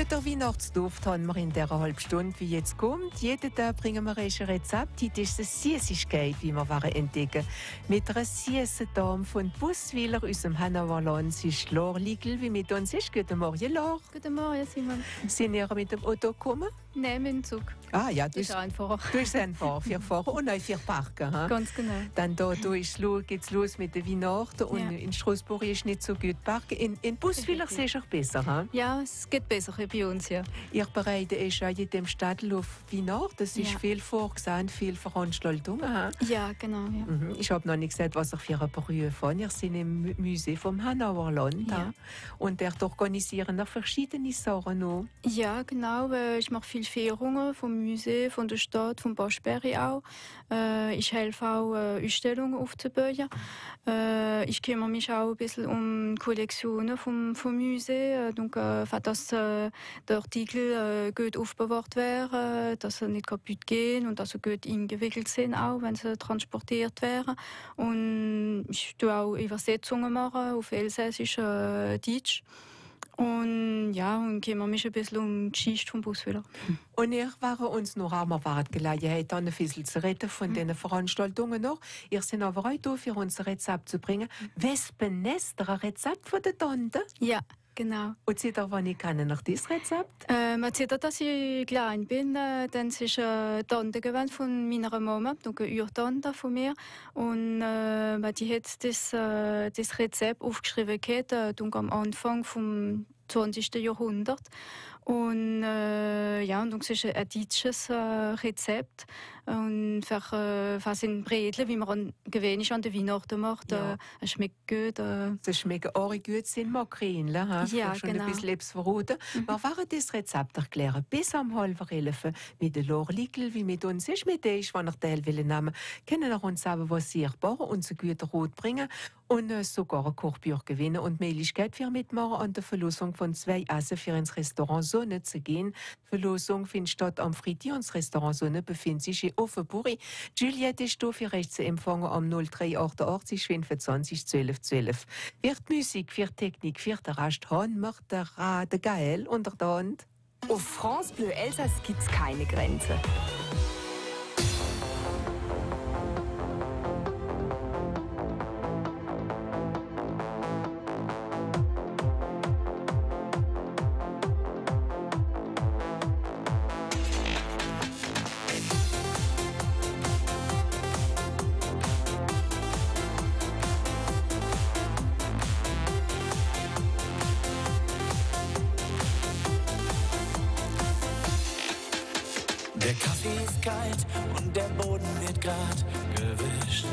Guten Weihnachtsduft haben wir in dieser halben Stunde, wie jetzt kommt. Jeden Tag bringen wir ein Rezept. Heute ist es Süßigkeit, wie wir entdecken. Mit einer süßen Dame von Busswiller aus dem Hannover Land. Sie ist Laure Liegl, wie mit uns ist. Guten Morgen, Laure. Guten Morgen, Simon. Sind ihr mit dem Auto gekommen? Nein, mit dem Zug. Ah ja, das ist einfacher. Du bist einfacher, für Fahren und auch für Parken. Ha? Ganz genau. Dann geht's los mit der Weihnachten und in Straßburg ist nicht so gut parken. In Busswiller ist es besser. Ha? Ja, es geht besser bei uns hier. Ihr bereitet euch auch in dem Stadtteil auf Weihnachten. Es ist viel vorgesehen, viele Veranstaltungen. Ha? Ja, genau. Ja. Ich habe noch nicht gesagt, was ich für eine Berufe von. Wir sind im Museum vom Hannover Land. Ja. Und dort organisieren noch verschiedene Sachen noch. Ja, genau. Ich mache viele Führungen vom Museum, von der Stadt, vom Baschberry auch. Ich helfe auch, Ausstellungen aufzubauen. Ich kümmere mich auch ein bisschen um Kollektionen vom Museum. Donc, dass der Artikel gut aufbewahrt werden, dass sie nicht kaputt gehen und dass sie gut eingewickelt sind, auch wenn sie transportiert werden. Und ich tue auch Übersetzungen machen auf Elsässisch, Deutsch. Und kümmere mich ein bisschen um die Geschichte vom Busswiller. Und ihr waren uns noch einmal Gelegenheit, ein bisschen zu reden von diesen Veranstaltungen noch. Ihr seid aber auch da, für unser Rezept zu bringen. Wespennest, ein Rezept von der Tante? Ja. Genau. Und seit wann ich kenne noch dieses Rezept? Seit dass ich klein bin, dann ist eine Tante von meiner Mama, eine Urtante von mir. Und die hat das Rezept aufgeschrieben am Anfang vom 20. Jahrhundert. Und und es ist ein deutsches Rezept. Und fast in Bredle, wie man gewöhnlich an der Weihnachten macht, es schmeckt gut. Es schmeckt auch gut, sind Makrelen. Ja, schon genau. ein bisschen verraten. Wir werden das Rezept erklären. Bis am 10:30 mit der Laure Liegl, wie mit uns ist, mit der ich von der Teil will nehmen, können wir uns aber was sichtbar und so guten Rot bringen und sogar ein Kochbuch gewinnen und Möglichkeit für mitmachen an der Verlosung von 2 Essen für ins Restaurant Sonne zu gehen. Die Verlosung findet statt am Freitag und das Restaurant Sonne befindet sich in Offenburg. Juliette ist hier für euch zu empfangen am 0388 25 12 12. Für die Musik, für die Technik, für den Rest haben wir den Gael unter der Hand. Auf France Bleu Elsass gibt's keine Grenze. Der Kaffee ist kalt und der Boden wird grad gewischt.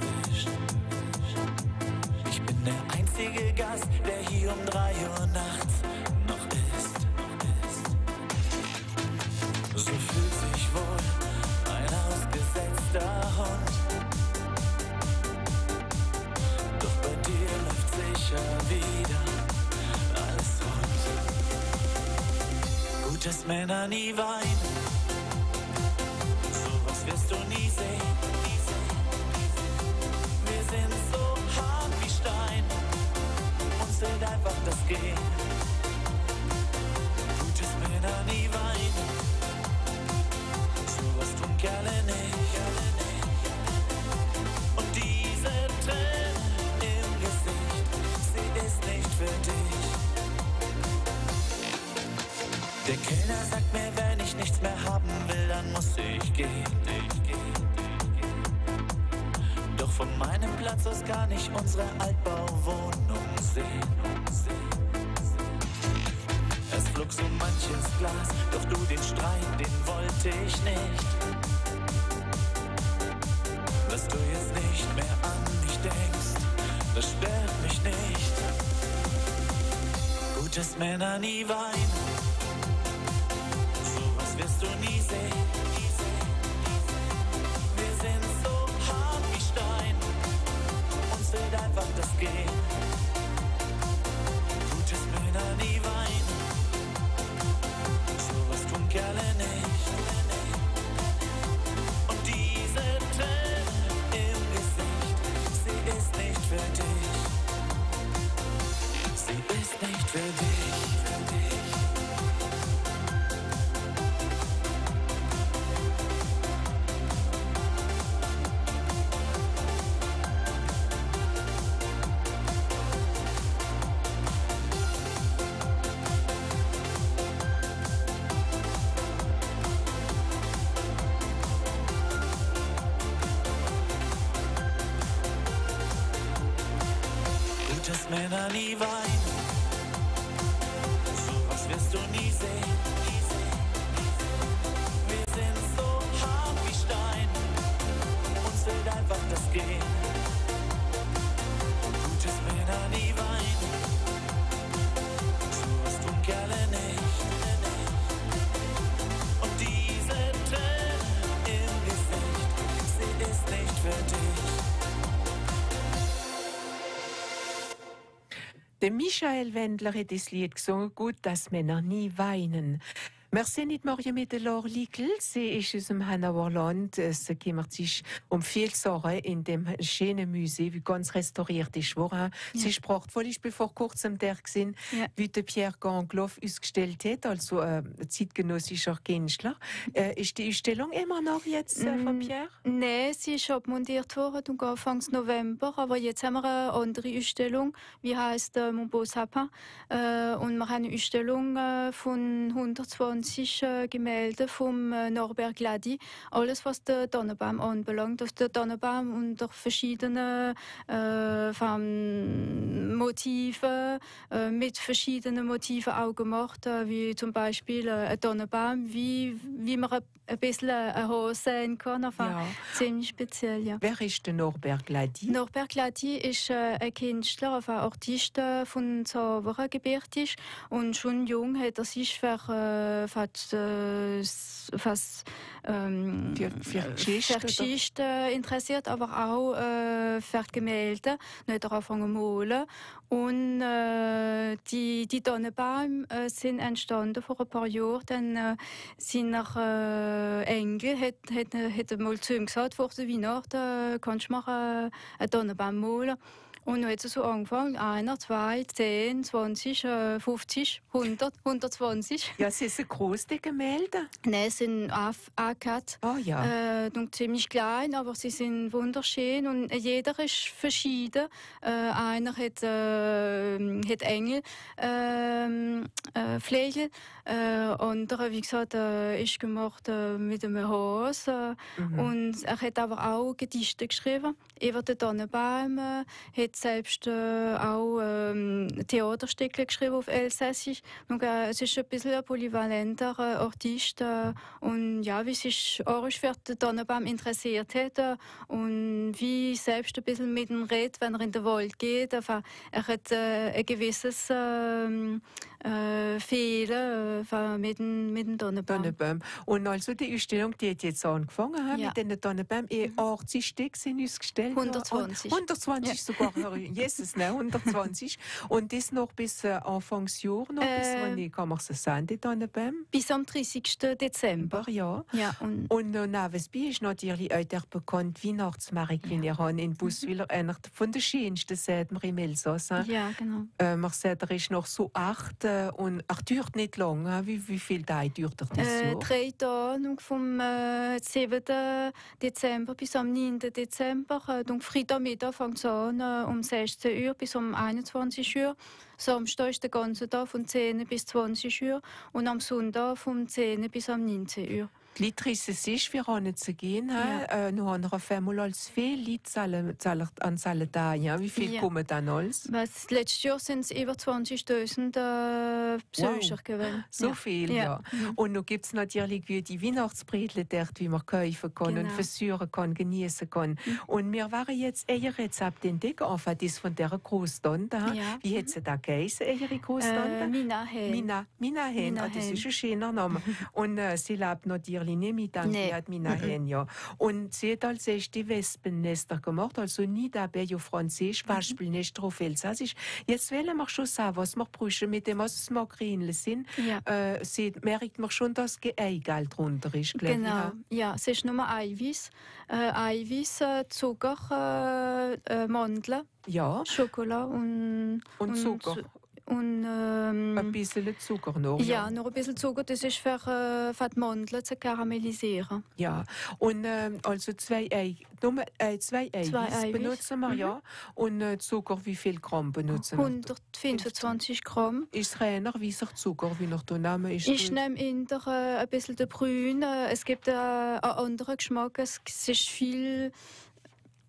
Ich bin der einzige Gast, der hier um 3 Uhr nachts noch ist. So fühlt sich wohl ein ausgesetzter Hund. Doch bei dir läuft sicher wieder alles rund. Gut, dass Männer nie weinen. Wirst du nie sehen. Wir sind so hart wie Stein. Uns fehlt einfach das Gehen. Gut, dass Männer nie weinen. So was tun Kerle nicht. Und diese Tränen im Gesicht, sie ist nicht für dich. Der Kellner sagt mir, wenn ich nichts mehr haben will, dann muss ich gehen. Doch von meinem Platz aus kann ich unsere Altbauwohnung sehen. Es flog so manches Glas, doch du, den Streit, den wollte ich nicht. Dass du jetzt nicht mehr an mich denkst, das stört mich nicht. Gut, dass Männer nie weinen. Wirst du nie sehen. Wir sind so hart wie Stein. Uns fehlt einfach das Gehen. Gut, dass Männer nie weinen. So was tun Kerle nicht. Und diese Tränen im Gesicht, sie ist nicht für dich. Sie ist nicht für dich. Gut, dass Männer nie weinen. Sowas wirst du nie sehen. Wir sind so hart wie Stein. Uns fehlt einfach das Gehen. Gut, dass Männer nie weinen. Sowas tun Kerle nicht. Und diese Tränen im Gesicht, sie ist nicht für dich. Der Michael Wendler hat das Lied gesungen, gut, dass Männer nie weinen. Wir sind nicht morgen mit der Laure Liegl. Sie ist aus dem Hanauer Land. Sie kümmert sich um viel Sachen in dem schönen Museum, wie ganz restauriert ist worden. Sie ist prachtvoll. Ich bin vor kurzem da gewesen, wie der Pierre Gangloff ausgestellt hat, also zeitgenössischer Künstler. Ist die Ausstellung immer noch jetzt von Pierre? Nein, sie ist abmontiert worden Anfang November, aber jetzt haben wir eine andere Ausstellung, die heisst Mon Beau Sapin. Und wir haben eine Ausstellung von 120 Gemälde von Norbert Glady. Alles, was der Tannenbaum anbelangt. Auf der Tannenbaum unter verschiedenen Motiven, mit verschiedenen Motiven auch gemacht, wie zum Beispiel ein Tannenbaum, wie man ein bisschen eine Hose sehen kann. Enfin, ziemlich speziell, ja. Wer ist der Norbert Glady? Norbert Glady ist ein Künstler, ein Artist von Zavere gebürtig, und schon jung hat er sich für Geschichte interessiert, aber auch für Gemälde. Dann hat er angefangen zu malen. Und die Tannenbäume sind entstanden vor ein paar Jahren. Dann seine Enkel hat mal zu ihm gesagt, vor der Weihnachten kannst du mal einen Tannenbaum malen. Und dann hat es so angefangen, 1, 2, 10, 20, 50, 100, 120. Ja, sie sind groß, die Gemälde. Nein, sie sind A-Cut. Oh ja. Ziemlich klein, aber sie sind wunderschön und jeder ist verschieden. Einer hat Engel, Flegel, anderer, wie gesagt, ist gemacht mit einem Hase. Und er hat aber auch Gedichte geschrieben über den Tannenbaum. Hat selbst auch Theaterstücke geschrieben auf Elsässisch. Es ist ein bisschen ein polyvalenter Artist. Und ja, wie sich Arisch für den Tannenbaum interessiert hat und wie selbst ein bisschen mit ihm redet, wenn er in den Wald geht. Er hat ein gewisses Fehlen mit dem Tannenbaum. Und also die Ausstellung, die hat jetzt angefangen mit den Tannenbäumen. 80 Stück sind ausgestellt. 120. 120 sogar. Jesus, ne, 120. Und das noch bis Anfangsjahr, noch bis wann kann man so sagen, die Tannenbäume? Bis am 30. Dezember. Ja. Und Navesby ist natürlich auch der bekannte Weihnachtsmarkt, wie ihr in Buswiller, einer von den schönsten, sagt man im Elsass. Ja, genau. Man sagt, er ist noch so 8 und er dauert nicht lang. Wie viel Tage dauert er das Jahr? 3 Tage, vom 7. Dezember bis am 9. Dezember. Freitagmittag fängt es an um 16 Uhr bis um 21 Uhr. Samstag ist der ganze Tag von 10 bis 20 Uhr und am Sonntag von 10 bis am 19 Uhr. Die Leute rissen sich, wir haben zu gehen. Nur haben wir einmal als viele Leute an alle Tagen. Wie viel kommen dann alles? Letztes Jahr sind es über 20.000 Besucher gewesen. So viel, ja. Und nun gibt es natürlich wie die Weihnachtsbretle dort, wie man kaufen kann und versuchen kann, genießen kann. Und wir waren jetzt eher Rezept entdecken, einfach das von dieser Großtante. Wie hat sie da geheißen, ihre Großtante? Mina Hen. Mina Hen, das ist ein schöner Name. Und sie lebt natürlich nicht mit Mina Hen, ja. Und sie hat als erste Wespennester gemacht, also nie dabei auf Französisch, Waschspielnester auf Elsassisch. Jetzt wollen wir schon sagen, was wir brauchen, mit dem, was es Makrelen sind. Sie merkt man schon, dass Eigelb drunter ist, glaube ich. Genau, ja, es ist nur Eiweiß. Eiweiß, Zucker, Mandeln, Schokolade und Zucker. Und ein bisschen Zucker noch. Ja, noch ein bisschen Zucker, das ist für die Mandeln zu karamellisieren. Ja, und also 2 Eiweiß benutzen wir, und Zucker, wie viel Gramm benutzen wir? 125 Gramm. Ist es reiner weißer Zucker, wie noch der Name ist? Ich nehme ein bisschen den Brünen. Es gibt einen anderen Geschmack. Es ist viel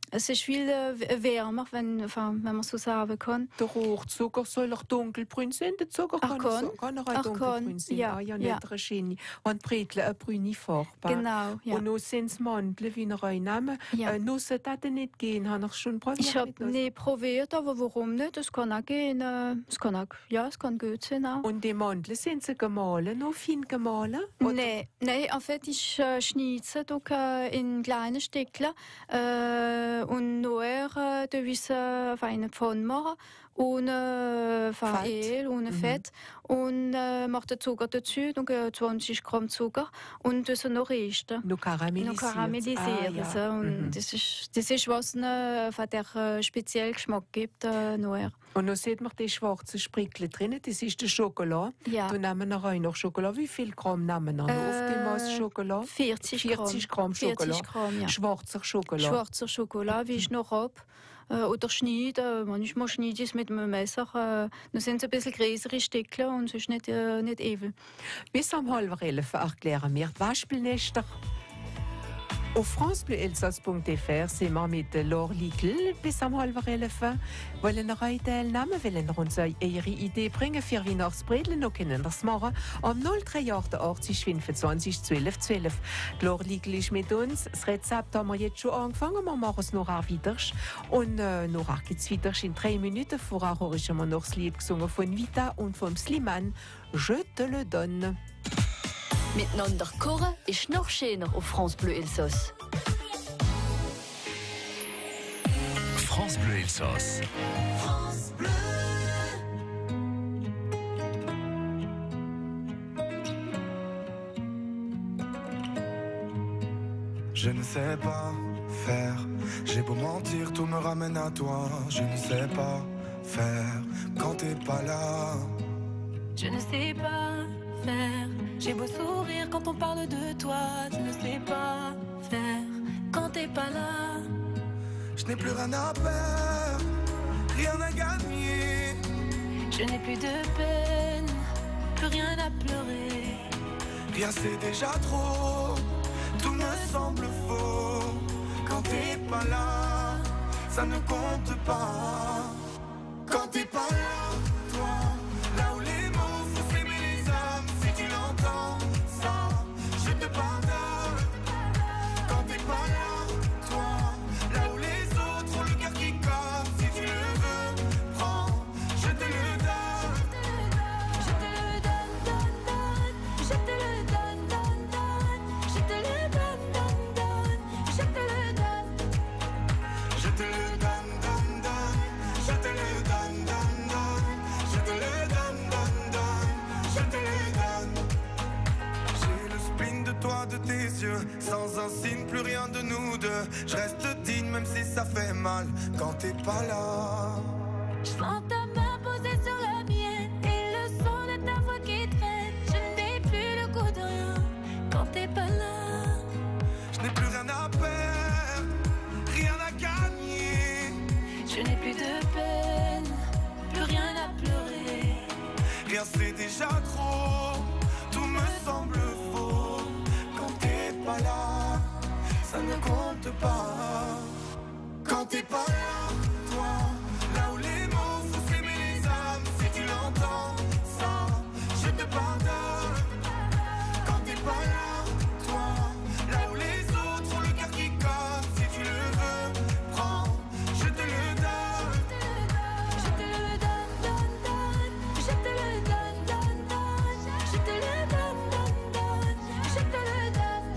Es ist viel wärmer, wenn man so sagen kann. Der Hochzucker soll auch dunkelgrün sein. Der Zucker kann auch dunkelgrün sein. Ja, ja, nicht eine Schiene. Und Bretle eine grüne Farbe. Genau, ja. Und nun sind es Mandeln, wie ihr euch nehmen. Ja. Nüsse das nicht gehen, habe ich schon probiert. Ich habe nicht probiert, aber warum nicht? Das kann auch gehen. Es kann gut sein auch. Und die Mandeln, sind sie gemahlen, noch fein gemahlen? Nein, en fait, ich schneide in kleine Stückchen. Und nachher tue ich es in eine Pfanne machen, ohne Öl, ohne Fett. Und mache den Zucker dazu, dann 20 Gramm Zucker und das noch rösten. Noch karamellisieren. Ja. Und das ist was der speziellen Geschmack gibt. Nachher. Und dann sieht man die schwarzen Sprickel drin, das ist der Schokolade. Ja. Da nehmen wir rein noch Schokolade. Wie viel Gramm nehmen wir auf die Masse Schokolade? 40 Gramm Schokolade. 40 Gramm, ja. Schwarzer Schokolade. Schwarzer Schokolade, wie ich noch habe. Oder schneiden. Manchmal schneide ich es mit einem Messer. Dann sind es ein bisschen größere Stückchen und es ist nicht evil. Bis um 10:30 erklären wir die Waschbelnester. Auf francebleuelsass.fr sind wir mit Laure Liegl bis um 10:30. Wollen wir euch teilnehmen? Wollen wir uns eure Idee bringen für Weihnachtsbredlen? Noch können wir das machen. Am 038 25 12 12. Laure Liegl ist mit uns. Das Rezept haben wir jetzt schon angefangen. Wir machen es noch weiter. Und noch gibt es weiter in 3 Minuten. Vorher habe ich noch das Lied gesungen von Vita und von Slimane. Je te le donne. Miteinander kochen ist noch schöner auf France Bleu Elsass. France Bleu Elsass. France Bleu. Je ne sais pas faire, j'ai beau mentir, tout me ramène à toi. Je ne sais pas faire quand t'es pas là. Je ne sais pas faire, j'ai beau sourire quand on parle de toi. Je ne sais pas faire quand t'es pas là. Je n'ai plus rien à perdre, rien à gagner. Je n'ai plus de peine, plus rien à pleurer. Rien c'est déjà trop, tout me semble faux. Quand t'es pas là, ça ne compte pas. Quand t'es pas là, toi, là où les mots font s'aimer les âmes. Si tu l'entends, ça, je te pardonne. Quand t'es pas là, toi, là où les autres ont le cœur qui colle. Si tu le veux, prends, je te le donne. Je te le donne, donne, donne. Je te le donne, donne, donne. Je te le donne, donne, donne. Je te le donne. Je te le donne, donne, donne. Je te le donne, donne, donne. Je te le donne, donne, donne. Je te le donne. J'ai le spleen de toi, de tes yeux. Sans un signe, plus rien de nous deux. Je reste digne même si ça fait mal quand t'es pas là. Je sens ta main posée sur la mienne et le son de ta voix qui traîne. Je n'ai plus le goût de rien quand t'es pas là. Je n'ai plus rien à perdre, rien à gagner. Je n'ai plus de peine, plus rien à pleurer. Rien c'est déjà trop, tout me semble faux. Quand t'es pas là, ça ne compte pas. Quand t'es pas là, toi, là où les mots font s'aimer les âmes. Si tu l'entends, ça, je te pardonne. Quand t'es pas là, toi, là où les autres ont le cœur qui colle. Si tu le veux, prends, je te le donne. Je te le donne, donne, donne. Je te le donne, donne, donne. Je te le donne, donne, donne. Je te le donne.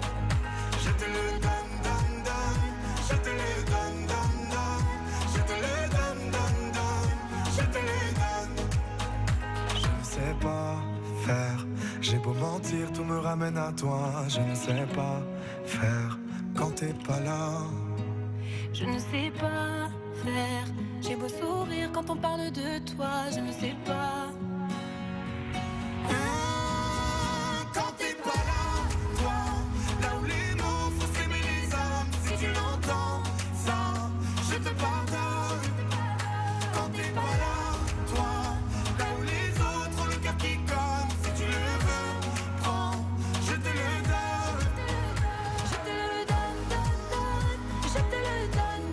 Je te le donne, donne, donne. Je te le donne, donne, donne. Je te le donne, donne, donne. Je te le donne. Je ne sais pas faire, j'ai beau mentir, tout me ramène à toi. Je ne sais pas faire quand t'es pas là. Je ne sais pas faire. J'ai beau sourire quand on parle de toi. Je ne sais pas. Quand t'es pas là, toi, là où les mots font s'aimer les âmes. Si tu l'entends, ça, je te pardonne. Quand t'es pas là, toi, là où les autres ont le cœur qui colle. Si tu le veux, prends, je te le donne. Je te le donne, donne, donne. Je te le donne,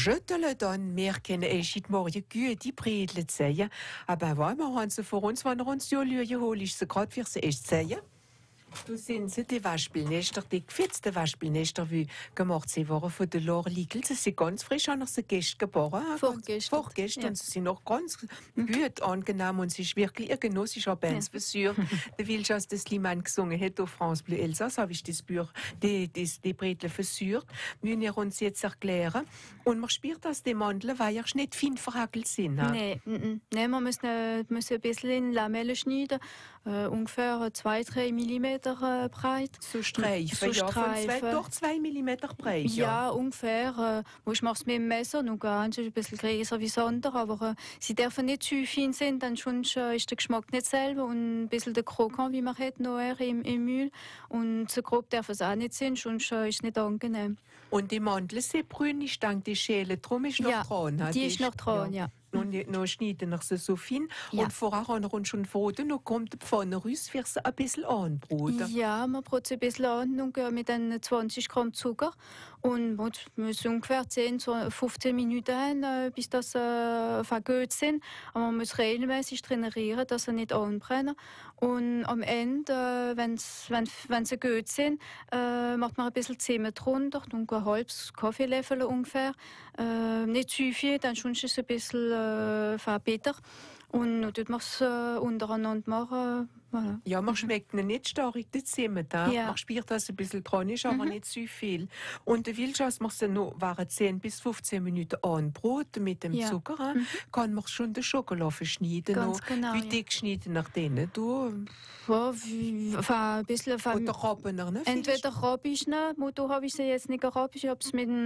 Je te le donne, wir kennen heute Morgen gute Bredle zu sagen. Aber wenn wir haben sie vor uns, wenn wir uns ja lügen, hol ich sie gerade für sie echt zu sagen. Du sind sie die Waschspielnester, die gefetzten Waschspielnester, wie gemacht sie waren von der Lore Liegel. Sie sind ganz frisch, haben sie gestern geboren. Vorgestern. Ja. Und sie sind noch ganz gut angenommen und sie ist wirklich ihr Genuss. Ich habe eins versucht. Der Wiljas das Liman gesungen hat auf France Bleu Elsass, habe ich das Buch, die Bredle versucht. Wir wir uns jetzt erklären. Und man spürt, dass die Mandeln weil nicht fein verhackelt sind. Nein, nee, man muss ein bisschen in Lamellen schneiden, ungefähr 2-3 mm breit. So Streifen, So ja, von Streifen. doch 2 mm breit. Ja, ungefähr. Ich mache es mit dem Messer, noch ganz ein bisschen größer wie Sonder, aber sie dürfen nicht zu fein sein, dann sonst ist der Geschmack nicht selber und ein bisschen der Krokant, wie man hat, noch im Mühl. Und so grob darf es auch nicht sein, sonst ist es nicht angenehm. Und die Mandeln sind brün, ich denke, die Schäle drum ist noch Ja, dran. ne? die ist noch dran, ja. Noch schneiden wir sie so fein. Ja. Und vorher haben wir uns schon verraten, noch kommt die Pfanne raus, für sie ein bisschen anbraten. Ja, man braucht ein bisschen an und mit 20 Gramm Zucker. Und man muss ungefähr 10-15 Minuten, bis das vergöht sind. Aber man muss regelmäßig trainieren, dass sie nicht anbrennen. Und am Ende, wenn sie gut sind, macht man ein bisschen Zimt drunter, ein halbes Kaffeelöffel ungefähr. Nicht zu viel, dann schon ist es ein bisschen bitter. Und dann tut man es untereinander machen. Voilà. Ja, man schmeckt ihnen nicht stark, die Zimt. Ja. Man spürt, dass es ein bisschen dran ist, aber nicht zu viel. Und der Wiljas macht sie noch 10 bis 15 Minuten anbraten mit dem Ja. Zucker. Kann man schon den Schokolade verschneiden. Ganz noch. genau, Wie ja. dick schneiden nach denen? Du, Ja, ein bisschen. oder Rappen nach, ne? Entweder rabe ich ne, Motor habe ich sie jetzt nicht gerabt, ich habe es mit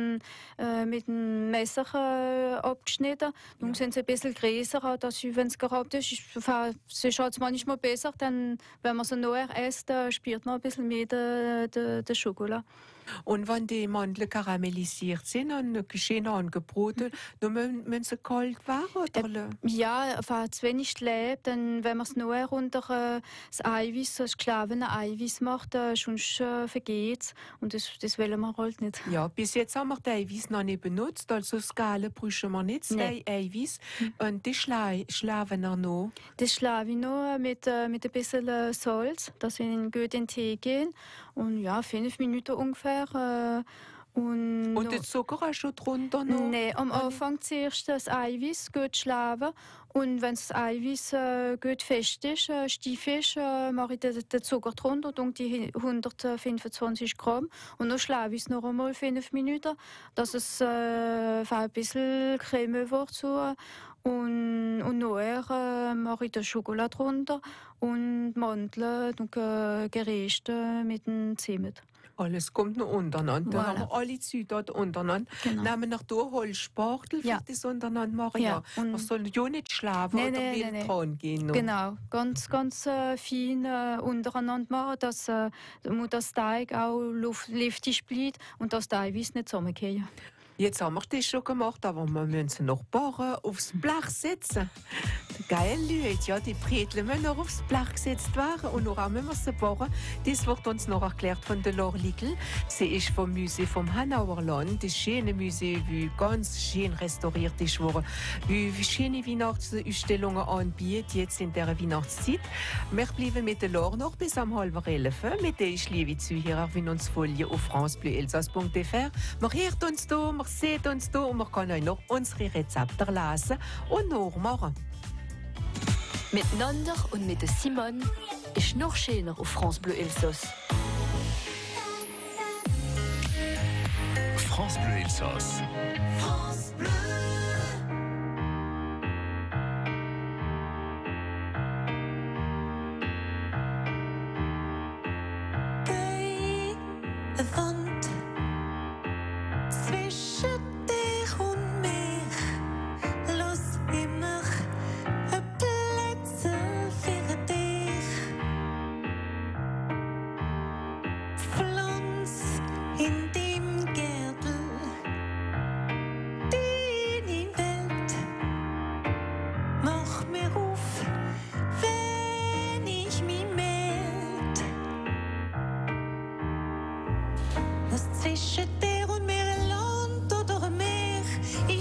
dem Messer abgeschnitten. Nun sind sie ein bisschen größer, dass wenn es gerabt ist, sie schaut es manchmal besser, dann, wenn man sie nachher isst, spürt man ein bisschen mehr den Schokolade. Und wenn die Mandeln karamellisiert sind und schön angebraten, dann müssen sie kalt werden, oder? Ja, zu wenig lebt, dann, wenn man es nachher unter das Eiweiß, das geschlafene Eiweiß macht, sonst vergeht es. Und das wollen wir halt nicht. Ja, bis jetzt haben wir das Eiweiß noch nicht benutzt, also Skalen brauchen wir nicht, das Nee. Eiweiß. Und die schlafen wir noch. Das schlafe ich noch mit ein bisschen Salz, dass wir gut in den Tee gehen. Und ja, 5 Minuten ungefähr. Und den Zucker hast du drunter noch? Nein, am Anfang zuerst das Eiweiß gut schlafen. Und wenn das Eiweiß gut fest ist, steif ist, mache ich den Zucker drunter und die 125 Gramm. Und dann schlafe ich es noch einmal 5 Minuten, dass es ein bisschen Creme wird. So. Und nachher mache ich den Schokolade drunter und Mandeln und Gerichte mit dem Zimt. Alles kommt noch untereinander. Da Voilà. haben wir alle Zutaten untereinander. Genau. Nehmen wir durch Holzspachtel, Ja. für das untereinander machen. Ja, Ja. und- Man soll ja nicht schlafen Nein, oder nein, wild nein, nein. dran gehen. noch. Genau, ganz fein untereinander machen, dass das Teig auch luftig bleibt und das Eiweiß nicht zusammengeht. Jetzt haben wir das schon gemacht, aber wir müssen sie noch backen, aufs Blech setzen. Geil, Leute, ja, die Bredle müssen noch aufs Blech gesetzt werden und noch müssen wir sie backen. Das wird uns noch erklärt von der Lore Liegel. Sie ist vom Museum vom Hanauer Land, das schöne Museum, wie ganz schön restauriert ist worden, wie schöne Weihnachtsausstellungen anbietet, jetzt in dieser Weihnachtszeit. Wir bleiben mit der Lore noch bis am 10:30. Mit der ich liebe Zuhörer, wenn uns folgen auf francebleuelsass.fr. Man hört uns da, man sieht uns da und man kann euch noch unsere Rezepte lesen und nachmachen. Miteinander und mit der Simone ist noch schöner auf France Bleu Elsass. France Bleu Elsass. Eine Wand zwischen dich und mich. Lass immer ein Plätze für dich. Pflanz in deinem Gärtel deine Welt. Mach mir auf, wenn ich mich meld. Was zwischen dir und mir ein Land oder ein Meer.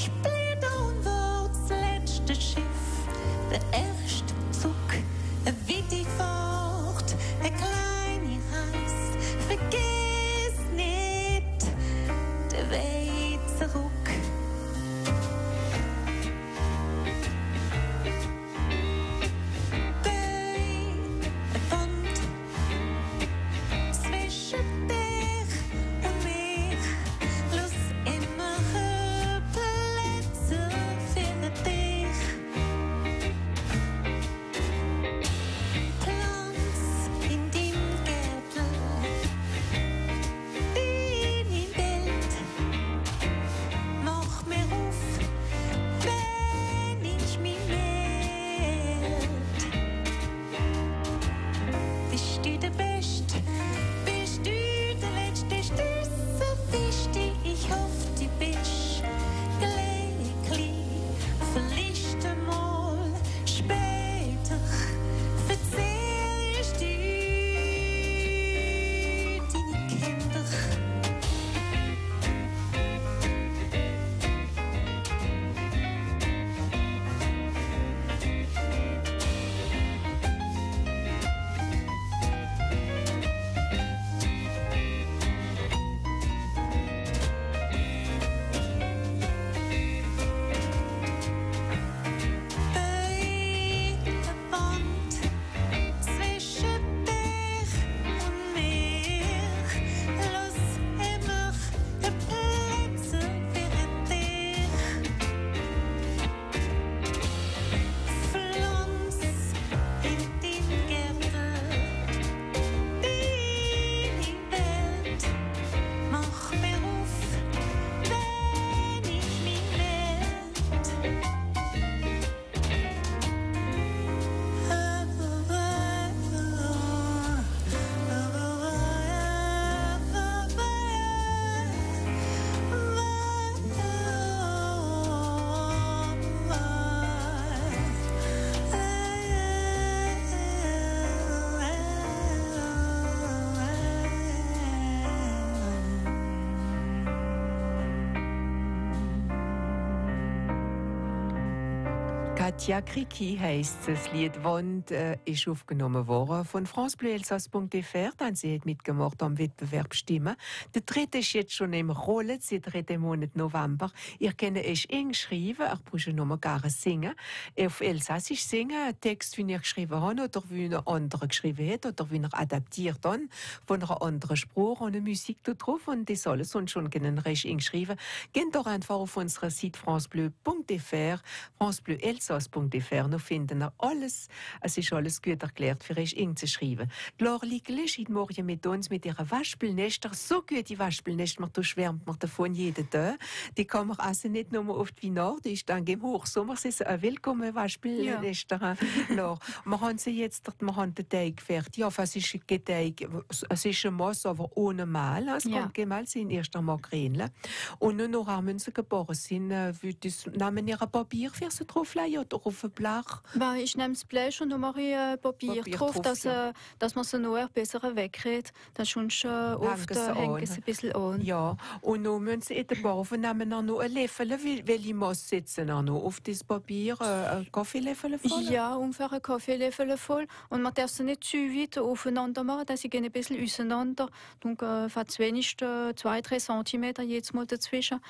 Katja Kriki heisst das Lied «Wand» ist aufgenommen worden von francebleuelsass.fr. Dann sie hat mitgemacht am Wettbewerb Stimmen. Der dritte ist jetzt schon im Rollen, seit 3. Monat November. Ihr könnt es geschrieben, ich brauche nur mal gerne singen. Auf Elsassisch singen, einen Text, wie ihr geschrieben habt, oder wie ein anderer geschrieben hat, oder wie ihr adaptiert hat, von einer anderen Sprache und eine Musik da drauf. Und das alles und schon können recht geschrieben. Geht doch einfach auf unserer Seite francebleu.fr, francebleuelsass.fr. Noch finden wir alles. Es ist alles gut erklärt, für euch zu schreiben. Laura Liegel ist heute Morgen mit uns mit ihren Waschspülnester. So gute Waschspülnester, man schwärmt man davon jeden Tag. Die kann man also nicht nur oft wie nach, die ist dann im Hochsommer. Sie ist ein willkommen Waschspülnester. Ja. Wir haben sie jetzt, wir haben den Teig fertig. Ja, es ist ein Teig, es ist ein Maß, aber ohne Mal. Es kommt gemal sind erst einmal Grenle. Und noch haben sie geboren sind, nehmen ihr ein Papier für sie drauflegen oder auf ein Blech? Ich nehme das Blech und dann mache ich Papier drauf, dass man sie noch besser wegkriegt. Dann sonst oft hängen sie ein bisschen an. Ja, und dann müssen sie in den Baufen nehmen noch einen Löffel. Welche Maß setzen noch auf das Papier? Einen Kaffeelöffel voll? Ja, ungefähr einen Kaffeelöffel voll. Und man darf sie nicht zu weit aufeinander machen, dass sie gehen ein bisschen auseinander. Donc, fast wenigstens 2-3 cm jetzt mal dazwischen.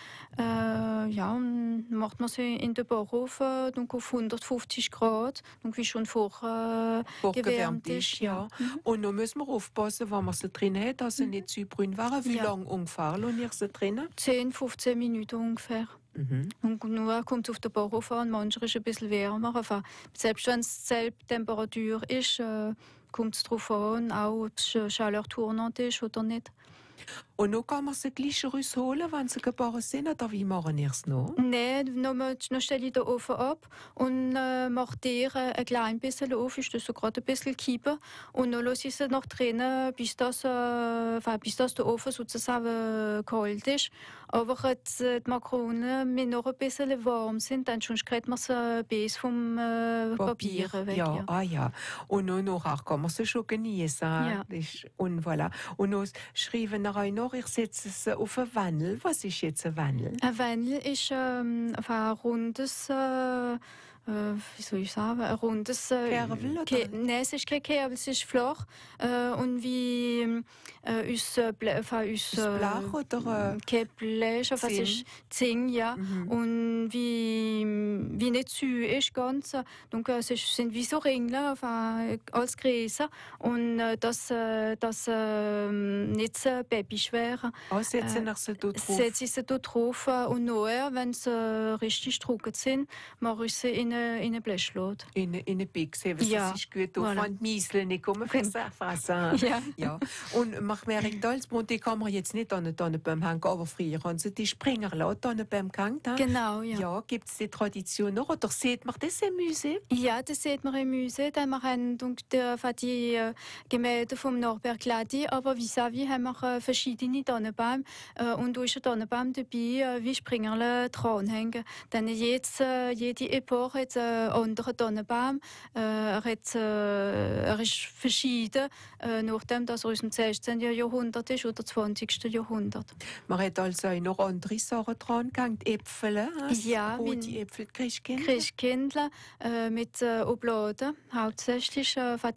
Ja, und macht man sie in den Bauofen, donc auf 150 Grad, donc wie schon vorgewärmt ist. Ja. Und dann müssen wir aufpassen, wenn man sie drin hat, dass sie nicht zu grün waren. Wie lange ungefähr lassen ihr sie drin? 10-15 Minuten ungefähr. Und nur kommt es auf den Bauhof an, manchmal ist es ein bisschen wärmer. Enfin, selbst wenn es dieselbe Temperatur ist, kommt es darauf an, auch ob es Chaleur tournante ist oder nicht. Und dann kann man sie gleich rausholen, wenn sie geboren sind, oder wie machen ihr es noch? Nein, dann stelle ich den Ofen ab und mache dir ein klein bisschen auf, ich so gerade ein bisschen kippen und dann lasse ich sie noch drinnen, bis das der Ofen sozusagen kalt ist. Aber wenn die Makronen noch ein bisschen warm sind, dann sonst kriegt man sie bis vom Papier weg. Ja. Ah, ja. Und dann nachher kann man sie schon genießen. Ja. Und voilà. Und dann schreiben wir euch noch, ich setze es auf einen Wandel. Was ist jetzt ein Wandel? Ein Wandel ist ein rundes, wie soll ich sagen, ein rundes Kervel, oder? Nein, es ist kein Kervel, es ist flach. Und wie Blech oder kein Blech, es ist Zing, ja. Und wie nicht zu ist ganz. Donc, es sind wie so Ringe, als Gräser. Und das nicht so babysch wäre. Setzen sie da drauf? Setze ich sie da drauf. Und nachher, wenn sie richtig trocken sind, mache ich sie in eine Blechschlot. In eine Pixe, was ja. Das ist gut, Voilà. wenn die Miesel nicht kommen, fassen. Ja. Ja. Und man merkt alles, die kann man jetzt nicht an beim Hang, aber früher haben sie die Springer lassen beim Gang. Genau, ja. Ja, gibt es die Tradition noch, oder sieht man das im Museum? Ja, das sieht man im Museum. Dann haben wir die Gemälde vom Norbert Glady, aber vis-à-vis haben wir verschiedene Tannenbäume. Und da ist ein Tannenbaum dabei, wie Springerle dranhängen. Dann jede Epoche hat einen anderen Tannenbaum. Er ist verschieden, nachdem dass er aus dem 16. Jahrhundert ist oder 20. Jahrhundert. Man hat also auch noch andere Sachen dran gehangen, Äpfel, ja, rote Äpfel, Christkindl. Christkindl mit Obladen, hauptsächlich.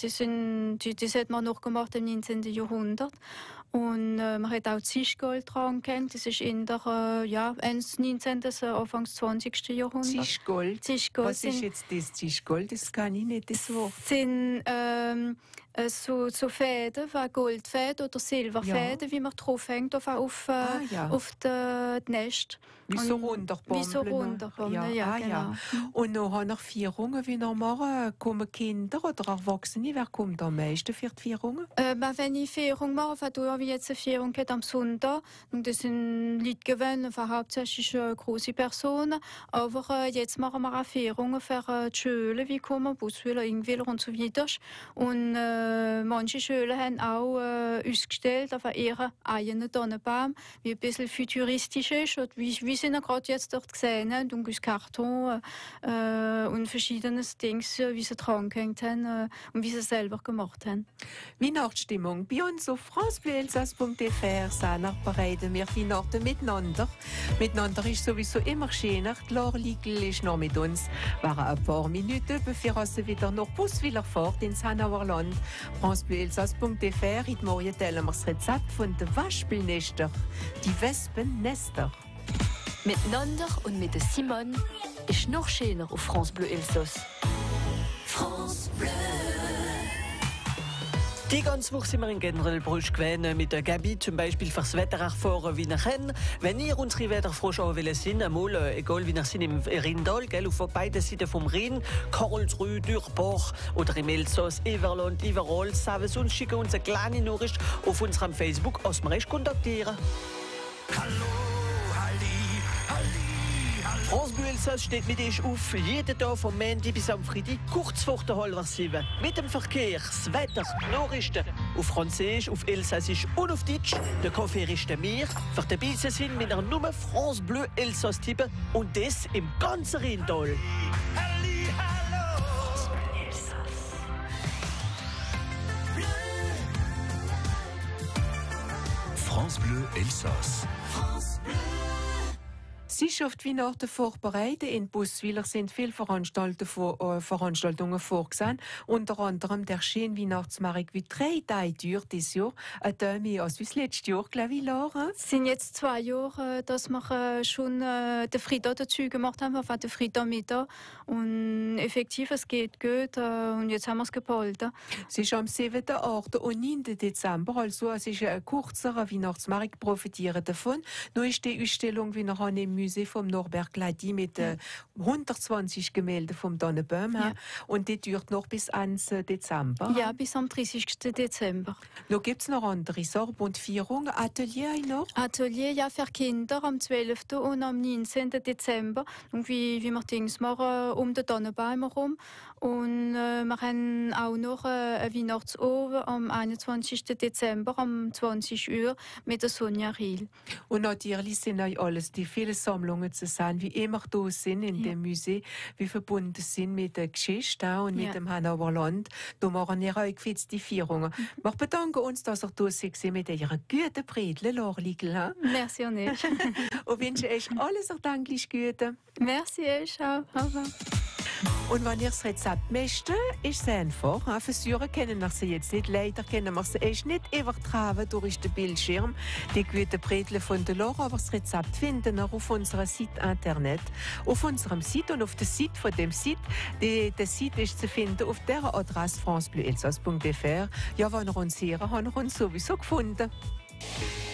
Das hat man noch gemacht im 19. Jahrhundert. Und man hat auch Zischgold dran gehängt. Das ist in der Ende 19. Anfangs 20. Jahrhundert. Zischgold? Was ist jetzt das Zischgold? Das kann ich nicht, das Wort. Sind so Fäden, Goldfäden oder Silberfäden, wie man drauf hängt auf das Nest. Wie so Runderbomben. Wie so Runderbomben, ja, genau. Ja. Und noch haben wir Feierungen, wie wir machen. Kommen Kinder oder Erwachsene? Wer kommt am meisten für die Feierungen? Wenn ich Feierung mache, wie jetzt eine Feierung am Sonntag, und das sind Leute gewöhnt, hauptsächlich große Personen, aber jetzt machen wir auch Feierungen für die Schulen, wie kommen, Busschüler, Ingwiller und so weiter. Und manche Schulen haben auch ausgestellt auf ihren eigenen Tannenbaum, wie ein bisschen futuristisch ist, und wie sie gerade jetzt dort gesehen haben, und aus Karton und verschiedene Dinge, wie sie dran gehängt haben und wie sie selber gemacht haben. Weihnachtsstimmung bei uns auf France Bleu francebleuelsass.fr bereiten wir Weihnachten miteinander. Miteinander ist sowieso immer schöner. Die Laura Liegl ist noch mit uns. Waren ein paar Minuten, bevor sie wieder nach Buswiller fährt ins Hanauer Land. francebleuelsass.fr. Heute Morgen teilen wir das Rezept von den Waschbillnester, die Wespennester. Miteinander und mit der Simone ist noch schöner auf France Bleu Elsass. France Bleu. Die ganze Woche sind wir in Generalbrüsch gewesen, mit der Gabi zum Beispiel fürs Wetter erfahren, wie wir können. Wenn ihr unsere Wettervorschau wollt sind, einmal, egal wie ihr sind im Rhindal, gell, auf beiden Seiten vom Rhein, Karlsruhe, Dürbach oder im Elsass, Everland, überall, sagen Sie uns, schicken uns eine kleine Nachricht auf unserem Facebook, als wir euch kontaktieren. Hallo, Halli, Halli, Hallo. France Bleu Elsass steht mit euch auf, jeden Tag vom Montag bis am Freitag, kurz vor der 6:30. Mit dem Verkehr, das Wetter, die Nachrichten. Auf Französisch, auf Elsassisch und auf Deutsch. Der Kaffee richten wir. Für die Beise sind mit einer Nummer France Bleu Elsass tippen und das im ganzen Rheintal. Halli, hallo. France Bleu Elsass. Sie ist auf die Weihnachten vorbereitet. In Buswiller sind viele Veranstaltungen vorgesehen. Unter anderem der schöne Weihnachtsmarkt wie 3 Tage durch dieses Jahr. Ein Teil mehr als das letzte Jahr, glaube ich, Laura. Es sind jetzt 2 Jahre, dass wir schon den Freitag dazu gemacht haben, den Freitagmittag. Und effektiv, es geht gut. Und jetzt haben wir es geballt. Es ist am 7., 8. und 9. Dezember. Also es ist ein kurzer Weihnachtsmarkt. Profitieren davon. Nun ist die Ausstellung, wie noch im Museum vom Norbert Glady mit 120 Gemälden vom Donnenbaum. Ja. Und die dauert noch bis 1. Dezember. Ja, bis am 30. Dezember. Noch gibt es noch andere Sorben und Vierungen. Atelier noch? Atelier, ja, für Kinder am 12. und am 19. Dezember. Und wie wir Dings machen, um den Donnenbaum herum. Und wir haben auch noch einen Weihnachtsofen am 21. Dezember um 20 Uhr mit der Sonja Riel. Und natürlich sind euch alles die vielen Sammlungen zu sehen, wie immer da sind in dem Museum, wie verbunden sind mit der Geschichte und mit dem Hanauer Land. Da machen wir euch jetzt die Feierungen. Wir bedanken uns, dass ihr da seid mit eurer guten Bredle, Laura Liegl. Merci auch nicht. Und wünsche euch alles erdenklich Gute. Merci, ciao. Und wenn ihr das Rezept möchtet, ist es einfach. Versuchen können wir sie jetzt nicht. Leider können wir sie echt nicht übertragen durch den Bildschirm. Die guten Bredle von der Laura, aber das Rezept finden wir auf unserer Seite Internet. Auf unserem Site und auf der Seite von dem Site. Der Site ist zu finden auf der Adresse francebleuelsass.fr. Ja, wenn ihr uns hören, haben wir uns sowieso gefunden.